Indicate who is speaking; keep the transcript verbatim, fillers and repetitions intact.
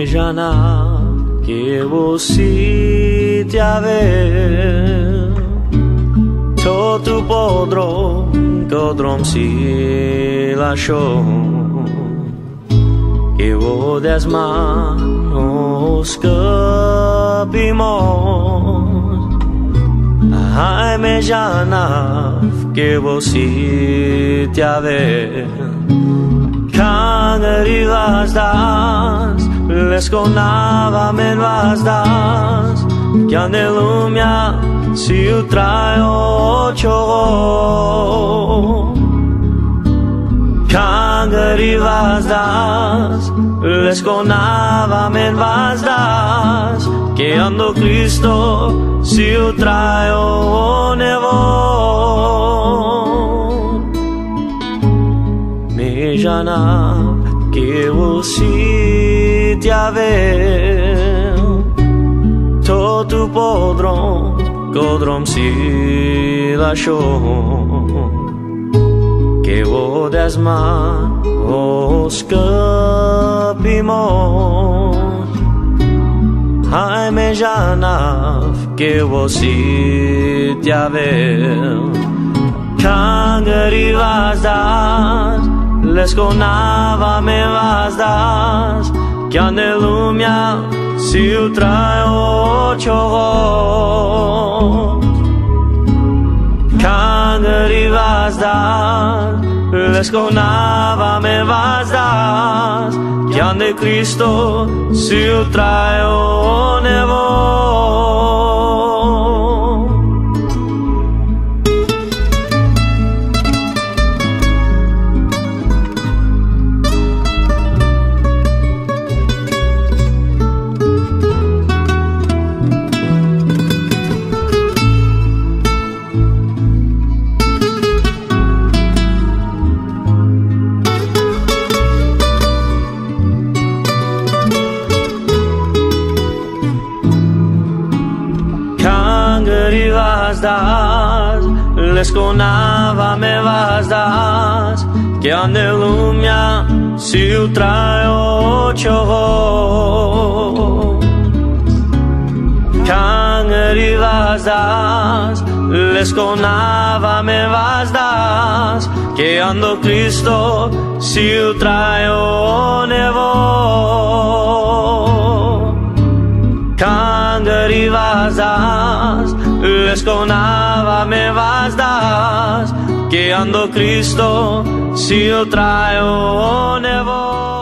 Speaker 1: Mejana que você te haver todo podro kodrom si lasciò che vo desmanos capimos ai mejana que você te haver Kangeri vas das, les conava men vas das, que andelumia si utrai ocho. Kangeri vas das, les conava men vas das, que ando Cristo si utrai o nevo. Mejana que você te haver todo podrom kodrom si lasciò que vo desmanos capimos ai mejana que você te haver Kangeri vas das les conava me vas das que andelumia si utrai ocho Kangeri vas das les conava me vas das que ande Cristo si utrai o nevo Kangeri vas das, les conava me vas das, que andelumia si utrai ocho. Kangeri vas das, les conava me vas das, que ando Cristo si utrai o nevo. Kangeri vas das, les conava me vas das, que ando Cristo si utrai o nevo.